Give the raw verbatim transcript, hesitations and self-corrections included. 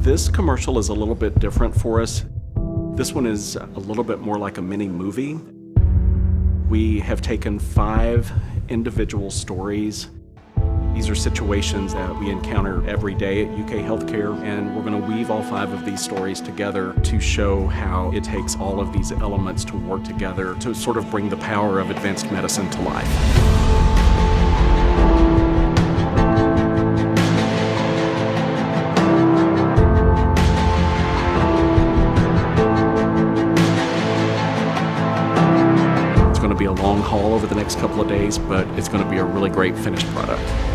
This commercial is a little bit different for us. This one is a little bit more like a mini movie. We have taken five individual stories. These are situations that we encounter every day at U K Healthcare, and we're going to weave all five of these stories together to show how it takes all of these elements to work together to sort of bring the power of advanced medicine to life. It's going to be a long haul over the next couple of days, but it's going to be a really great finished product.